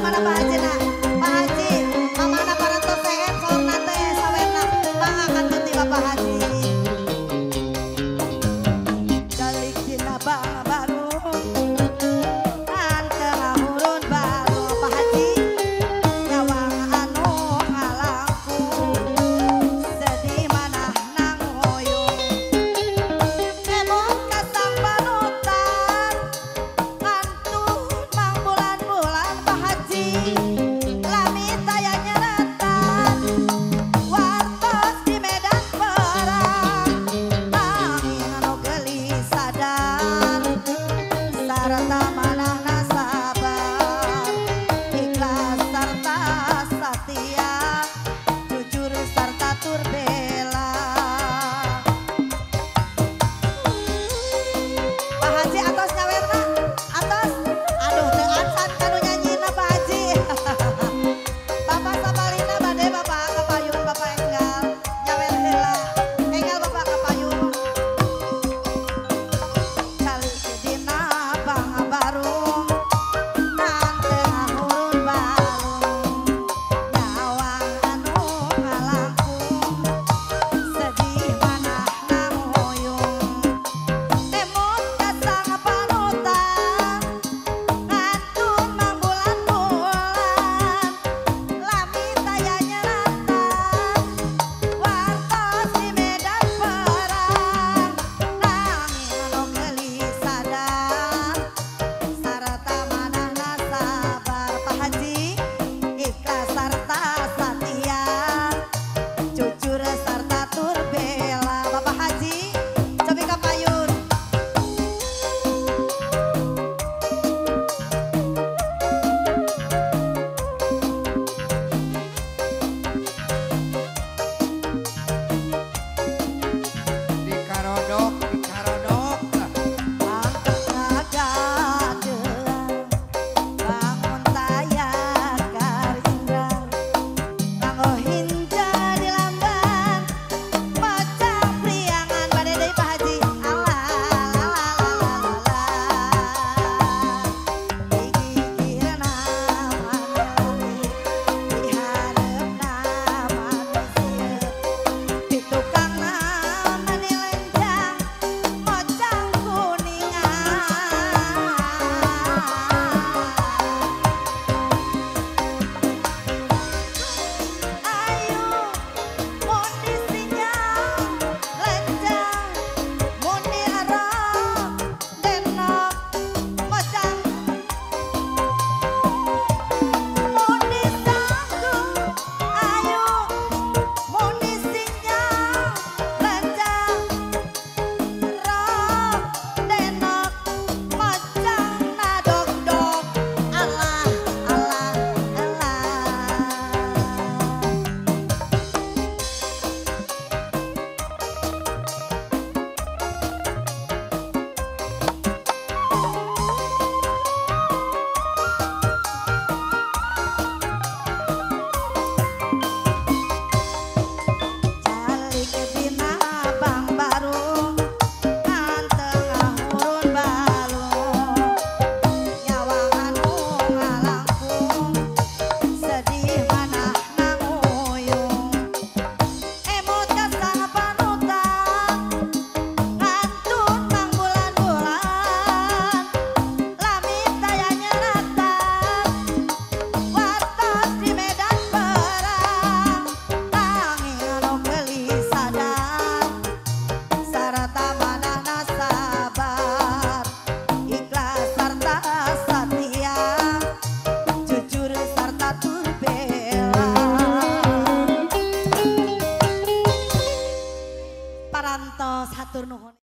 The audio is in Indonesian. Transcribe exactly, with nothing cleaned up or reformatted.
mana Pak Haji nak? Pak Haji, mamana parantos sehat sorna teh sawerna pangakan tuti Bapak Haji. Dalik dina baru anteng hurun baru Pak Haji nyawang anu ngalangku sedih manah nang hoyong emot kasang panutan ngantun mang bulan-bulan Pak Haji lami taya nyeretan wartos di medan perang angin anu gelis sadar sarta manahna sabar ikhlas sarta satia jujur sarta tur bela Pak Haji atos nyawerna atos aduh teu acan kanu nyanyina Pak Haji Bapak Sabalina bade Bapak kapayun Bapak enggal nyawer heula enggal Bapak kapayun cali dina pangabarung anteng hurun balung nyawang anu ngalangkung sedih manah nang hoyong emot kasang panutan ngantun mang bulan-bulan lami taya nyeratan wartos di medan perang nanging anu gelis sadar sarta manahna sabar Pak Haji ikhlas sarta satia jujur sarta tur bela Bapak Haji cobi kapayun Dikarodok, dikarodok. angkat ngagadean bangun taya karindra nganggo hinja di lamban pocong priangan bade deui Pak Haji alalalalalala digigirna maneli diharepna manusia di tukangna mani lenjang mocang kuningan ayo mun disinyang lenjang mun diharap denok mocang mun disanggung ayo mun disinyang lenjang rok denok mocang nadok-dok alah alah alah calik dina bang baru anteng hurun balung nyawang anu ngalangkung sedih manah nang hoyong emot kasang panutan ngantun mang bulan-bulan lami taya nyeratan wartos di medan perang angin anu gelis sadar sarta manahna sabar ikhlas sarta satia jujur sarta tur bela parantos hatur nuhun